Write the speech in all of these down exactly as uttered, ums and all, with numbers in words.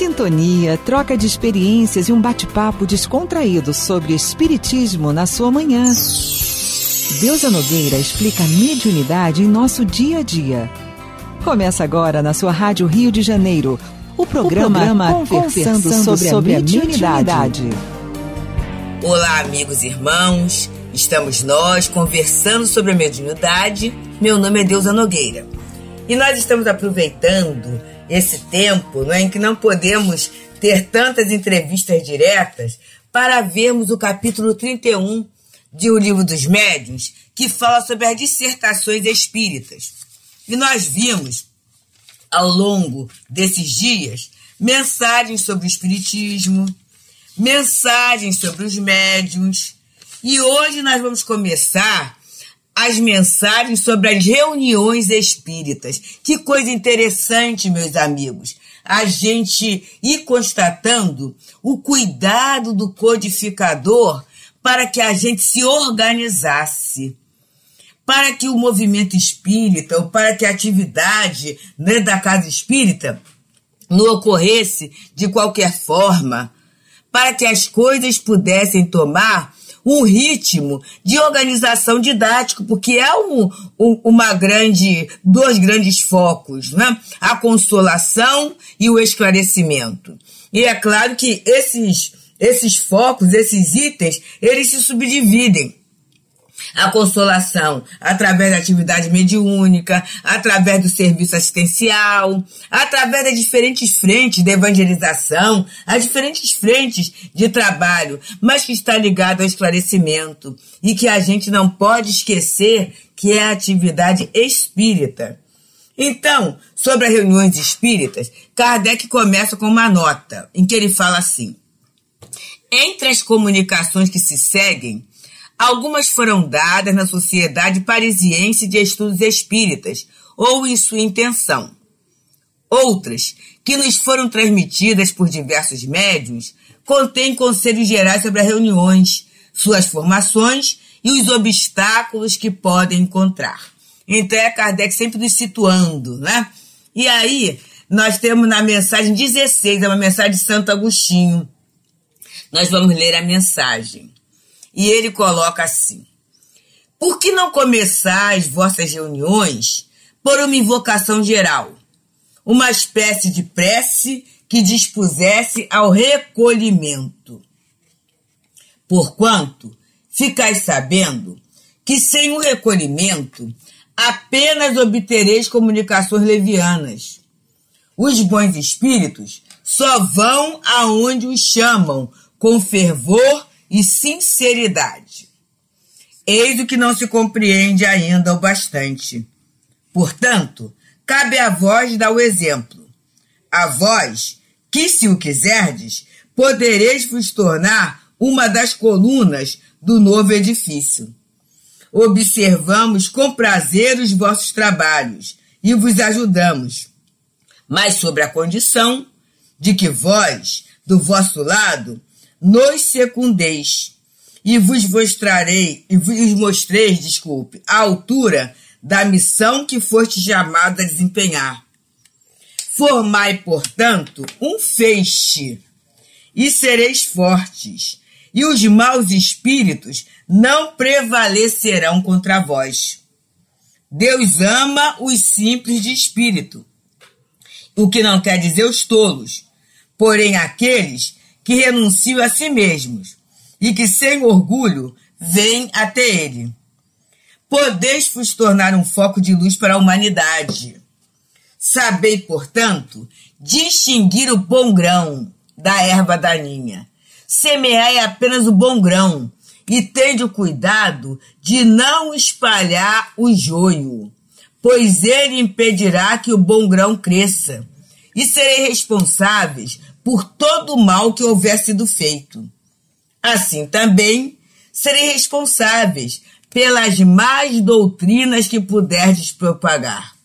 sintonia, troca de experiências e um bate-papo descontraído sobre espiritismo na sua manhã. Deusa Nogueira explica a mediunidade em nosso dia a dia. Começa agora na sua Rádio Rio de Janeiro, o programa, o programa Conversando sobre, sobre a Mediunidade. Olá, amigos e irmãos, estamos nós conversando sobre a mediunidade. Meu nome é Deusa Nogueira e nós estamos aproveitando esse tempo, não é, em que não podemos ter tantas entrevistas diretas para vermos o capítulo trinta e um de O Livro dos Médiuns, que fala sobre as dissertações espíritas. E nós vimos, ao longo desses dias, mensagens sobre o espiritismo, mensagens sobre os médiuns, e hoje nós vamos começar as mensagens sobre as reuniões espíritas. Que coisa interessante, meus amigos, a gente ir constatando o cuidado do codificador para que a gente se organizasse, para que o movimento espírita, ou para que a atividade, né, da casa espírita não ocorresse de qualquer forma, para que as coisas pudessem tomar um ritmo de organização didático, porque é um, um, uma grande, dois grandes focos, né? A consolação e o esclarecimento. E é claro que esses, esses focos, esses itens, eles se subdividem. A consolação através da atividade mediúnica, através do serviço assistencial, através das diferentes frentes de evangelização, as diferentes frentes de trabalho, mas que está ligado ao esclarecimento e que a gente não pode esquecer que é a atividade espírita. Então, sobre as reuniões espíritas, Kardec começa com uma nota em que ele fala assim: entre as comunicações que se seguem, algumas foram dadas na Sociedade Parisiense de Estudos Espíritas, ou em sua intenção. Outras, que nos foram transmitidas por diversos médiuns, contêm conselhos gerais sobre as reuniões, suas formações e os obstáculos que podem encontrar. Então é Kardec sempre nos situando, né? E aí, nós temos na mensagem dezesseis, é uma mensagem de Santo Agostinho. Nós vamos ler a mensagem. E ele coloca assim: por que não começar as vossas reuniões por uma invocação geral, uma espécie de prece que dispusesse ao recolhimento? Porquanto, ficais sabendo que sem o recolhimento apenas obtereis comunicações levianas. Os bons espíritos só vão aonde os chamam com fervor e sinceridade. Eis o que não se compreende ainda o bastante. Portanto, cabe a vós dar o exemplo. A vós, que se o quiserdes, podereis vos tornar uma das colunas do novo edifício. Observamos com prazer os vossos trabalhos e vos ajudamos, mas sobre a condição de que vós, do vosso lado, nos secundeis, e vos mostrarei, e vos mostreis, desculpe, a altura da missão que foste chamado a desempenhar. Formai, portanto, um feixe, e sereis fortes, e os maus espíritos não prevalecerão contra vós. Deus ama os simples de espírito, o que não quer dizer os tolos, porém aqueles que renunciam a si mesmos e que sem orgulho vêm até ele. Podeis vos tornar um foco de luz para a humanidade. Sabei, portanto, distinguir o bom grão da erva daninha. Semeai apenas o bom grão e tende o cuidado de não espalhar o joio, pois ele impedirá que o bom grão cresça, e serei responsáveis por todo o mal que houver sido feito. Assim também serei responsáveis pelas más doutrinas que puderdes propagar.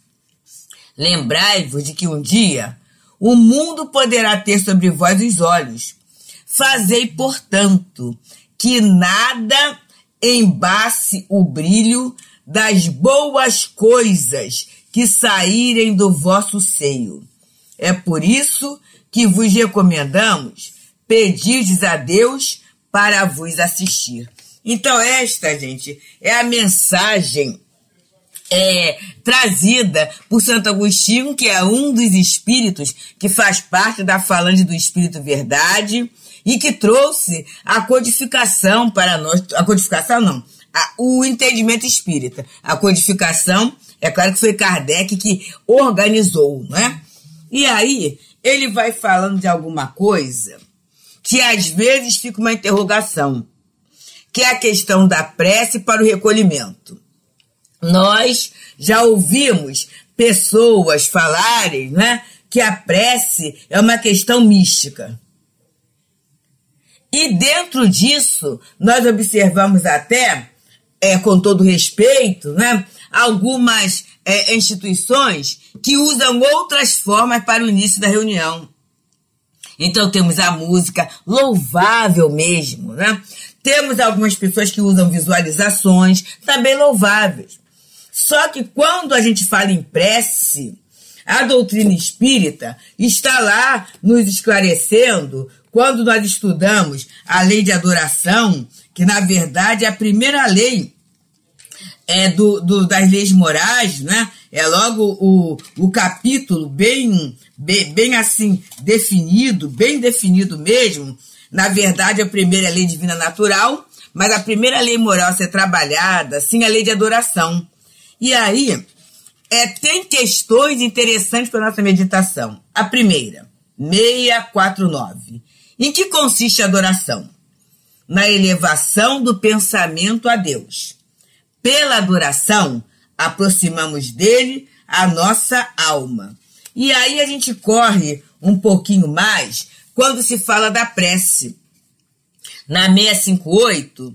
Lembrai-vos de que um dia o mundo poderá ter sobre vós os olhos. Fazei, portanto, que nada embace o brilho das boas coisas que saírem do vosso seio. É por isso que vos recomendamos pedirdes a Deus para vos assistir. Então esta, gente, é a mensagem é, trazida por Santo Agostinho, que é um dos espíritos que faz parte da falange do Espírito Verdade e que trouxe a codificação para nós, a codificação não, a, o entendimento espírita. A codificação, é claro que foi Kardec que organizou, né? E aí, ele vai falando de alguma coisa que às vezes fica uma interrogação, que é a questão da prece para o recolhimento. Nós já ouvimos pessoas falarem, né, que a prece é uma questão mística. E dentro disso, nós observamos até, é, com todo respeito, né, algumas é, instituições que usam outras formas para o início da reunião. Então temos a música, louvável mesmo, né? Temos algumas pessoas que usam visualizações, também louváveis. Só que quando a gente fala em prece, a doutrina espírita está lá nos esclarecendo, quando nós estudamos a lei de adoração, que na verdade é a primeira lei é, do, do, das leis morais, né? É logo o, o capítulo bem, bem, bem assim definido, bem definido mesmo. Na verdade, a primeira é a lei divina natural, mas a primeira lei moral a ser trabalhada, sim, a lei de adoração. E aí, é, tem questões interessantes para a nossa meditação. A primeira, seiscentos e quarenta e nove. Em que consiste a adoração? Na elevação do pensamento a Deus. Pela adoração, aproximamos dele a nossa alma. E aí a gente corre um pouquinho mais quando se fala da prece. Na seiscentos e cinquenta e oito,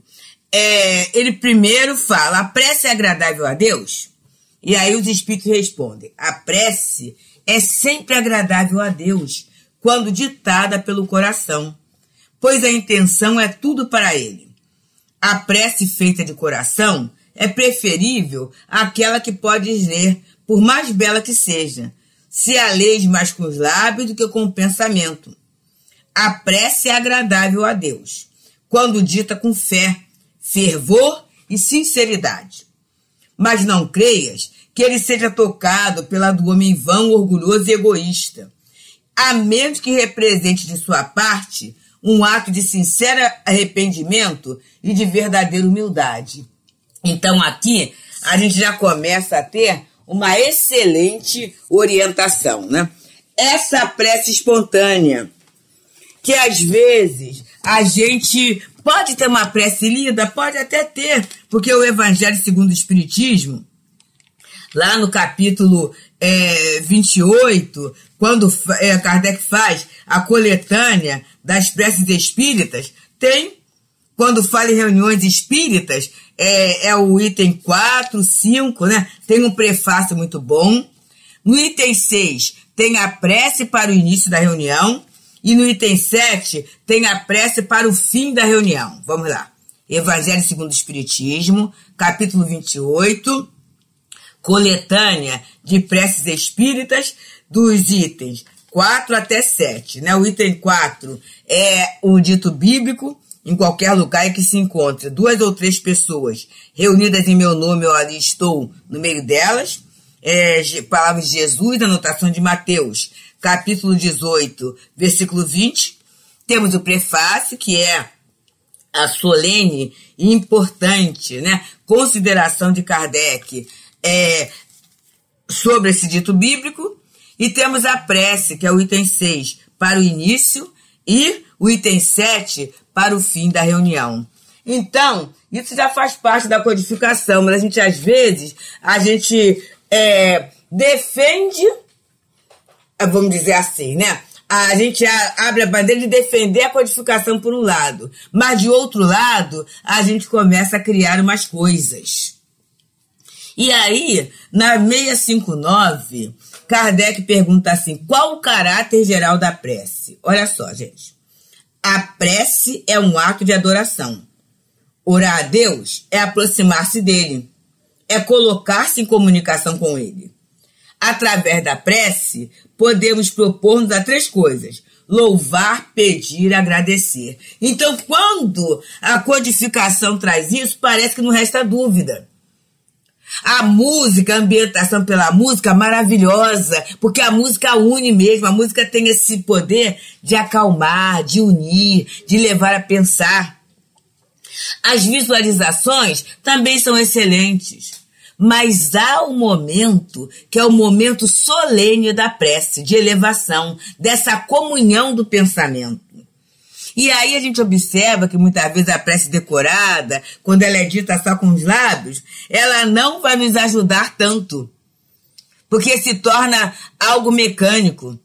é, ele primeiro fala, a prece é agradável a Deus? E aí os espíritos respondem, a prece é sempre agradável a Deus, quando ditada pelo coração, pois a intenção é tudo para ele. A prece feita de coração é preferível àquela que podes ler, por mais bela que seja, se a leis mais com os lábios do que com o pensamento. A prece é agradável a Deus, quando dita com fé, fervor e sinceridade. Mas não creias que ele seja tocado pela do homem vão, orgulhoso e egoísta, a menos que represente de sua parte um ato de sincero arrependimento e de verdadeira humildade. Então aqui a gente já começa a ter uma excelente orientação, né? Essa prece espontânea, que às vezes a gente pode ter uma prece lida, pode até ter, porque o Evangelho segundo o Espiritismo, lá no capítulo é, vinte e oito, quando é, Kardec faz a coletânea das preces espíritas, tem, quando fala em reuniões espíritas, é, é o item quatro, cinco, né? Tem um prefácio muito bom. No item seis, tem a prece para o início da reunião. E no item sete, tem a prece para o fim da reunião. Vamos lá. Evangelho segundo o Espiritismo, capítulo vinte e oito, coletânea de preces espíritas, dos itens quatro até sete. Né? O item quatro é o dito bíblico, em qualquer lugar em que se encontre duas ou três pessoas reunidas em meu nome, eu ali estou no meio delas. É, palavras de Jesus, anotação de Mateus, capítulo dezoito, versículo vinte. Temos o prefácio, que é a solene e importante, né, consideração de Kardec é, sobre esse dito bíblico. E temos a prece, que é o item seis, para o início, e o item sete, para o fim da reunião. Então, isso já faz parte da codificação, mas a gente, às vezes, a gente é, defende, vamos dizer assim, né? A gente abre a bandeira de defender a codificação por um lado, mas de outro lado, a gente começa a criar umas coisas. E aí, na seiscentos e cinquenta e nove, Kardec pergunta assim, qual o caráter geral da prece? Olha só, gente. A prece é um ato de adoração. Orar a Deus é aproximar-se dele, é colocar-se em comunicação com ele. Através da prece, podemos propor-nos a três coisas: louvar, pedir, agradecer. Então, quando a codificação traz isso, parece que não resta dúvida. A música, a ambientação pela música, maravilhosa, porque a música une mesmo, a música tem esse poder de acalmar, de unir, de levar a pensar. As visualizações também são excelentes, mas há um momento que é o momento solene da prece, de elevação, dessa comunhão do pensamento. E aí a gente observa que muitas vezes a prece decorada, quando ela é dita só com os lábios, ela não vai nos ajudar tanto, porque se torna algo mecânico.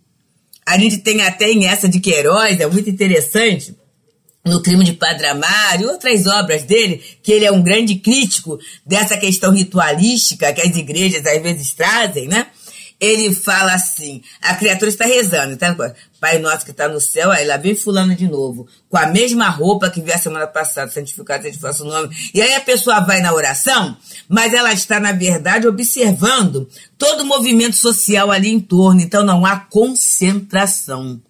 A gente tem até em essa de Queiroz, é muito interessante, no Crime de Padre Amaro e outras obras dele, que ele é um grande crítico dessa questão ritualística que as igrejas às vezes trazem, né? Ele fala assim, a criatura está rezando, tá? Pai nosso que está no céu, aí lá vem fulano de novo, com a mesma roupa que viu a semana passada, santificado seja o vosso nome. E aí a pessoa vai na oração, mas ela está, na verdade, observando todo o movimento social ali em torno, então não há concentração.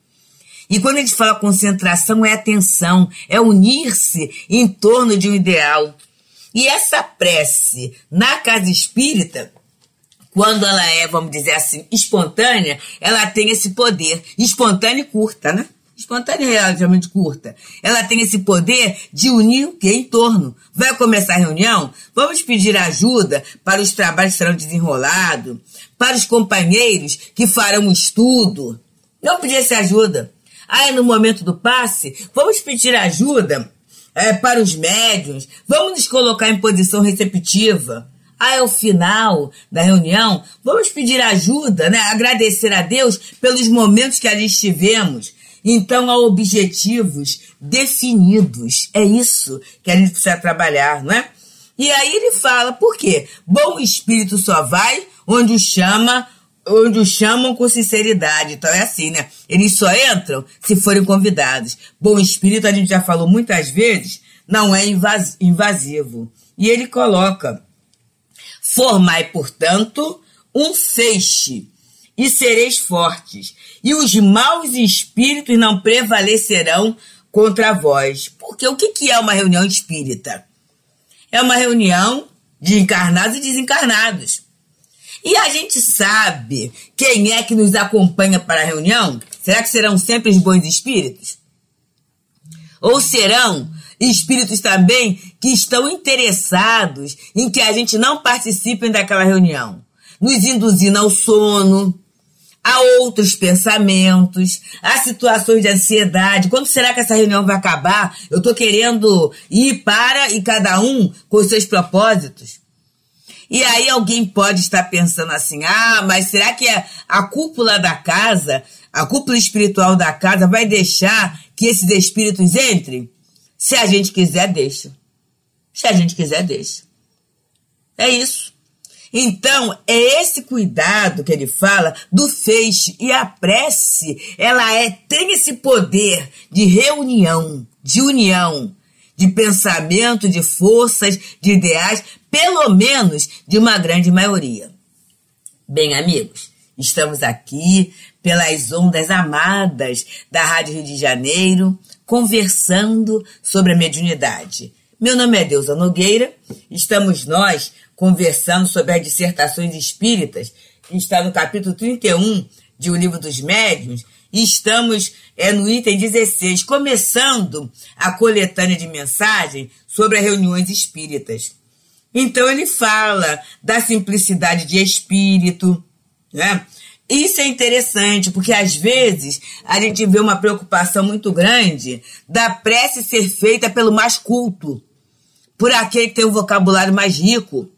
E quando a gente fala concentração, é atenção, é unir-se em torno de um ideal. E essa prece na casa espírita, quando ela é, vamos dizer assim, espontânea, ela tem esse poder, espontânea e curta, né? Espontânea e relativamente curta. Ela tem esse poder de unir o que em torno. Vai começar a reunião? Vamos pedir ajuda para os trabalhos que serão desenrolados, para os companheiros que farão um estudo. Não pedir essa ajuda. Aí, no momento do passe, vamos pedir ajuda é, para os médiuns, vamos nos colocar em posição receptiva. Aí, ao final da reunião, vamos pedir ajuda, né? Agradecer a Deus pelos momentos que ali estivemos. Então, há objetivos definidos. É isso que a gente precisa trabalhar, não é? E aí ele fala, por quê? Bom espírito só vai onde o chama, onde o chamam com sinceridade. Então é assim, né? Eles só entram se forem convidados. Bom espírito, a gente já falou muitas vezes, não é invasivo. E ele coloca: formai, portanto, um feixe, e sereis fortes, e os maus espíritos não prevalecerão contra vós. Porque o que é uma reunião espírita? É uma reunião de encarnados e desencarnados. E a gente sabe quem é que nos acompanha para a reunião? Será que serão sempre os bons espíritos? Ou serão espíritos também que estão interessados em que a gente não participe daquela reunião, nos induzindo ao sono, a outros pensamentos, a situações de ansiedade? Quando será que essa reunião vai acabar? Eu estou querendo ir para e cada um com os seus propósitos. E aí alguém pode estar pensando assim, ah, mas será que a, a cúpula da casa, a cúpula espiritual da casa vai deixar que esses espíritos entrem? Se a gente quiser, deixa. Se a gente quiser, deixa. É isso. Então, é esse cuidado que ele fala do feixe. E a prece, ela é, tem esse poder de reunião, de união, de pensamento, de forças, de ideais, pelo menos de uma grande maioria. Bem, amigos, estamos aqui pelas ondas amadas da Rádio Rio de Janeiro, conversando sobre a mediunidade. Meu nome é Deusa Nogueira, estamos nós conversando sobre as dissertações espíritas, que está no capítulo trinta e um de O Livro dos Médiuns, e estamos é, no item dezesseis, começando a coletânea de mensagem sobre as reuniões espíritas. Então ele fala da simplicidade de espírito, né? Isso é interessante, porque às vezes a gente vê uma preocupação muito grande da prece ser feita pelo mais culto, por aquele que tem um vocabulário mais rico.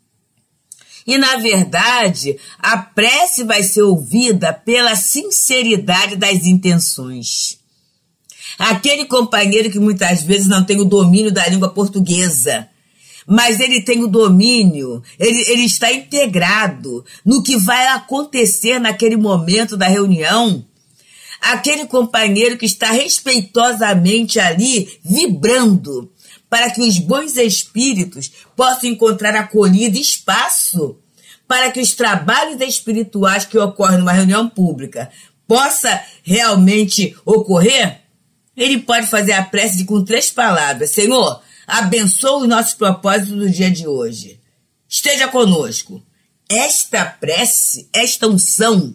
E, na verdade, a prece vai ser ouvida pela sinceridade das intenções. Aquele companheiro que muitas vezes não tem o domínio da língua portuguesa, mas ele tem o domínio, ele, ele está integrado no que vai acontecer naquele momento da reunião. Aquele companheiro que está respeitosamente ali, vibrando, para que os bons espíritos possam encontrar acolhida e espaço para que os trabalhos espirituais que ocorrem numa reunião pública possa realmente ocorrer, ele pode fazer a prece de, com três palavras: Senhor, abençoa os nossos propósitos do dia de hoje. Esteja conosco. Esta prece, esta unção,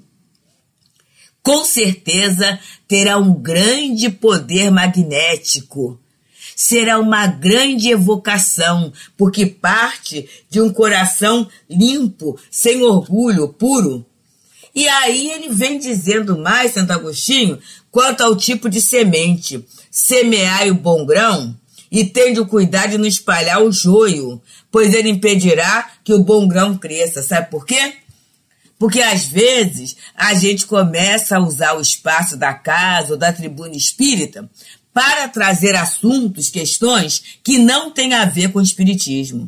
com certeza terá um grande poder magnético. Será uma grande evocação, porque parte de um coração limpo, sem orgulho, puro. E aí ele vem dizendo mais, Santo Agostinho, quanto ao tipo de semente: semeai o bom grão e tende o cuidado de não espalhar o joio, pois ele impedirá que o bom grão cresça. Sabe por quê? Porque às vezes a gente começa a usar o espaço da casa ou da tribuna espírita para trazer assuntos, questões que não têm a ver com o espiritismo.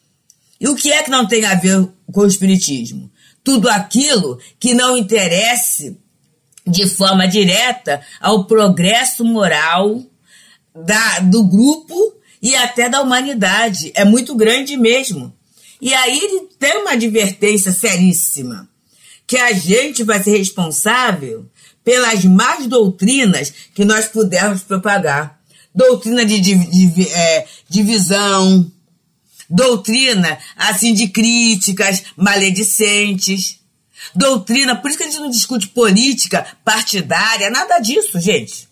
E o que é que não tem a ver com o espiritismo? Tudo aquilo que não interesse de forma direta ao progresso moral da, do grupo e até da humanidade. É muito grande mesmo. E aí ele tem uma advertência seríssima, que a gente vai ser responsável pelas más doutrinas que nós pudermos propagar. Doutrina de, de, de é, divisão, doutrina assim de críticas maledicentes, doutrina, por isso que a gente não discute política partidária, nada disso, gente.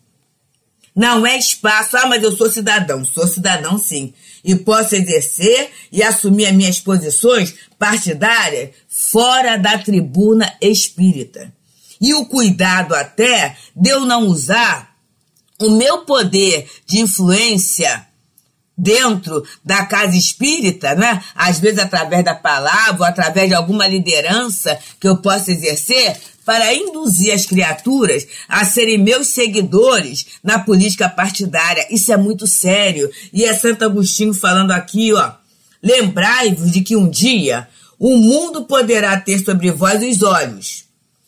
Não é espaço, ah, mas eu sou cidadão, sou cidadão sim, e posso exercer e assumir as minhas posições partidárias fora da tribuna espírita. E o cuidado até de eu não usar o meu poder de influência dentro da casa espírita, né? Às vezes através da palavra, ou através de alguma liderança que eu possa exercer, para induzir as criaturas a serem meus seguidores na política partidária. Isso é muito sério. E é Santo Agostinho falando aqui, ó: lembrai-vos de que um dia o mundo poderá ter sobre vós os olhos.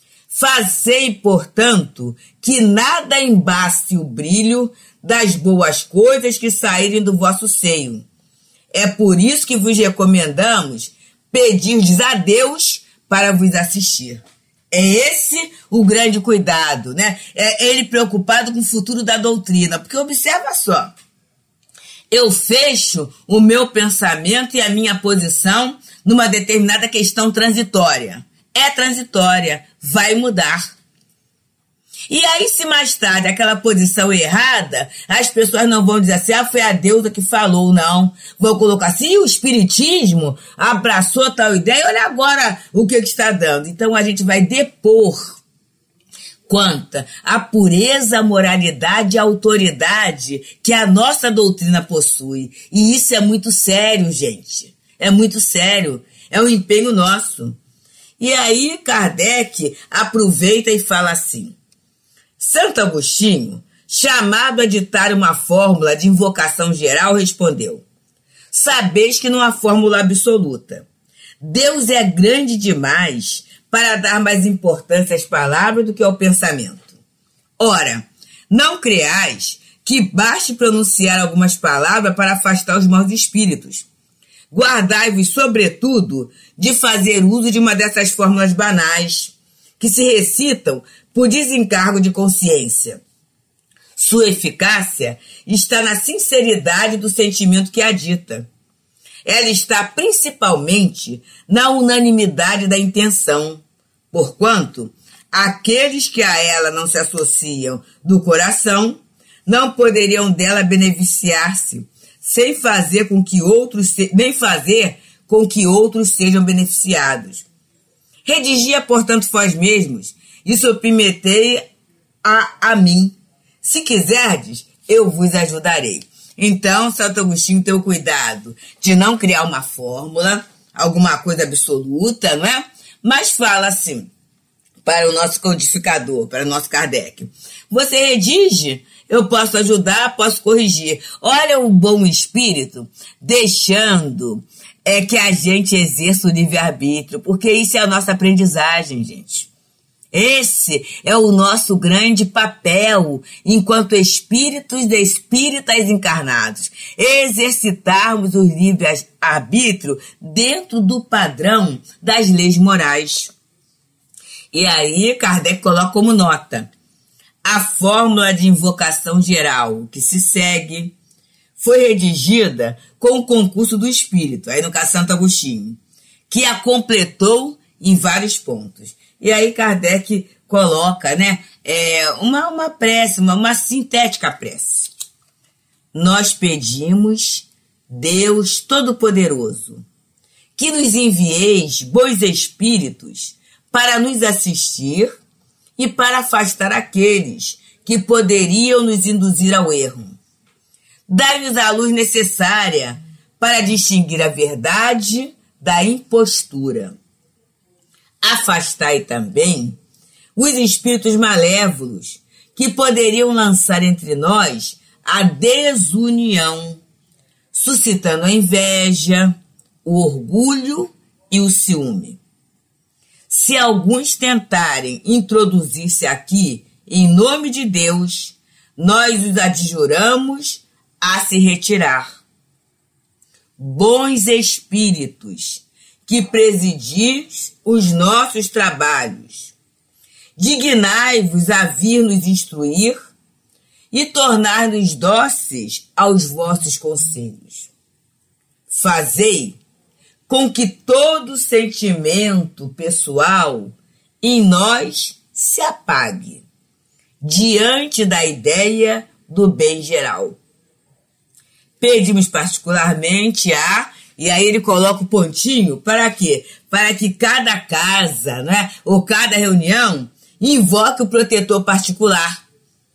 Fazei, portanto, que nada embace o brilho das boas coisas que saírem do vosso seio. É por isso que vos recomendamos pedirdes a Deus para vos assistir. É esse o grande cuidado, né? É ele preocupado com o futuro da doutrina. Porque observa só, eu fecho o meu pensamento e a minha posição numa determinada questão transitória. É transitória, vai mudar. E aí, se mais tarde aquela posição errada, as pessoas não vão dizer assim: ah, foi a deusa que falou, não. Vão colocar assim: o espiritismo abraçou tal ideia, olha agora o que, que está dando. Então a gente vai depor quanto à pureza, moralidade e autoridade que a nossa doutrina possui. E isso é muito sério, gente. É muito sério. É um empenho nosso. E aí Kardec aproveita e fala assim: Santo Agostinho, chamado a ditar uma fórmula de invocação geral, respondeu: sabeis que não há fórmula absoluta. Deus é grande demais para dar mais importância às palavras do que ao pensamento. Ora, não creais que baste pronunciar algumas palavras para afastar os maus espíritos. Guardai-vos, sobretudo, de fazer uso de uma dessas fórmulas banais, que se recitam por desencargo de consciência. Sua eficácia está na sinceridade do sentimento que a dita. Ela está principalmente na unanimidade da intenção, porquanto aqueles que a ela não se associam do coração não poderiam dela beneficiar-se, sem fazer com que outros, nem fazer com que outros sejam beneficiados. Redigia, portanto, vós mesmos, e submetei a, a mim. Se quiserdes, eu vos ajudarei. Então, Santo Agostinho tem o cuidado de não criar uma fórmula, alguma coisa absoluta, não é? Mas fala assim, para o nosso codificador, para o nosso Kardec: você redige, eu posso ajudar, posso corrigir. Olha o bom espírito deixando é, que a gente exerça o livre-arbítrio, porque isso é a nossa aprendizagem, gente. Esse é o nosso grande papel enquanto espíritos de espíritas encarnados, exercitarmos o livre-arbítrio dentro do padrão das leis morais. E aí Kardec coloca como nota: a fórmula de invocação geral que se segue foi redigida com o concurso do Espírito, aí no caso Santo Agostinho, que a completou em vários pontos. E aí Kardec coloca, né, é, uma, uma prece, uma, uma sintética prece. Nós pedimos, Deus Todo-Poderoso, que nos envieis bons espíritos para nos assistir e para afastar aqueles que poderiam nos induzir ao erro. Dai-nos a luz necessária para distinguir a verdade da impostura. Afastai também os espíritos malévolos que poderiam lançar entre nós a desunião, suscitando a inveja, o orgulho e o ciúme. Se alguns tentarem introduzir-se aqui em nome de Deus, nós os adjuramos a se retirar. Bons espíritos que presidis os nossos trabalhos, dignai-vos a vir nos instruir e tornar-nos dóceis aos vossos conselhos. Fazei com que todo sentimento pessoal em nós se apague diante da ideia do bem geral. Pedimos particularmente a... E aí ele coloca o pontinho, para quê? Para que cada casa, né, ou cada reunião invoque o protetor particular.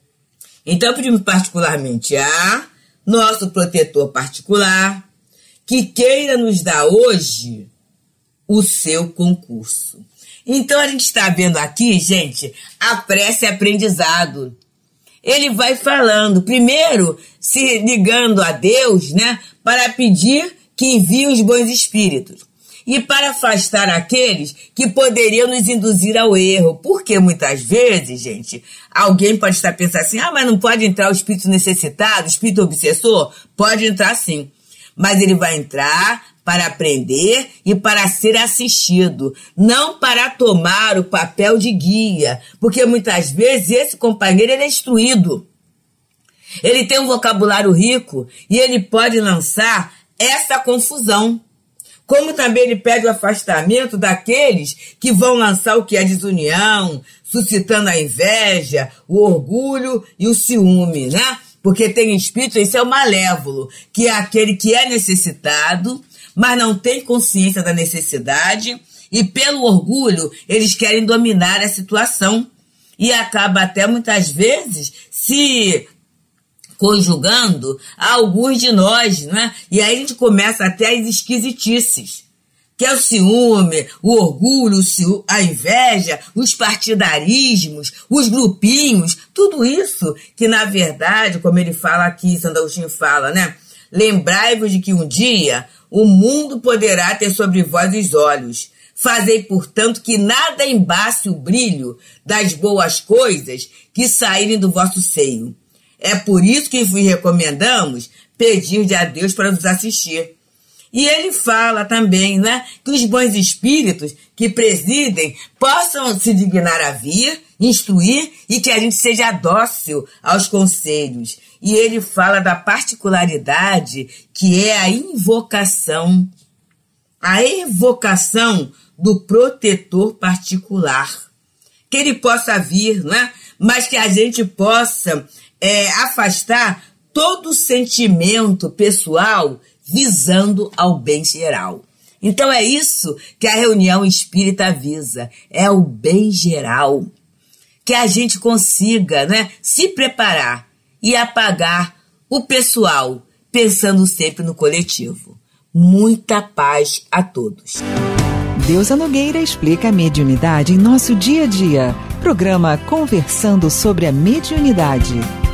Então pedimos particularmente a nosso protetor particular, que queira nos dar hoje o seu concurso. Então a gente está vendo aqui, gente, a prece é aprendizado. Ele vai falando, primeiro se ligando a Deus, né, para pedir que envie os bons espíritos e para afastar aqueles que poderiam nos induzir ao erro. Porque muitas vezes, gente, alguém pode estar pensando assim, ah, mas não pode entrar o espírito necessitado, o espírito obsessor? Pode entrar sim, mas ele vai entrar para aprender e para ser assistido, não para tomar o papel de guia, porque muitas vezes esse companheiro ele é instruído, ele tem um vocabulário rico e ele pode lançar essa confusão. Como também ele pede o afastamento daqueles que vão lançar o que é desunião, suscitando a inveja, o orgulho e o ciúme, né? Porque tem espírito, esse é o malévolo, que é aquele que é necessitado, mas não tem consciência da necessidade, e pelo orgulho eles querem dominar a situação. E acaba até muitas vezes se conjugando a alguns de nós, né? E aí a gente começa até as esquisitices, que é o ciúme, o orgulho, o ciúme, a inveja, os partidarismos, os grupinhos, tudo isso que, na verdade, como ele fala aqui, Santo Agostinho fala, né? Lembrai-vos de que um dia o mundo poderá ter sobre vós os olhos. Fazei, portanto, que nada embace o brilho das boas coisas que saírem do vosso seio. É por isso que vos recomendamos pedir a Deus para nos assistir. E ele fala também, né, que os bons espíritos que presidem possam se dignar a vir, instruir e que a gente seja dócil aos conselhos. E ele fala da particularidade que é a invocação, a evocação do protetor particular. Que ele possa vir, né, mas que a gente possa É, afastar todo sentimento pessoal visando ao bem geral. Então é isso que a reunião espírita visa, é o bem geral. Que a gente consiga, né, se preparar e apagar o pessoal, pensando sempre no coletivo. Muita paz a todos. Deusa Nogueira explica a mediunidade em nosso dia a dia. Programa Conversando sobre a Mediunidade.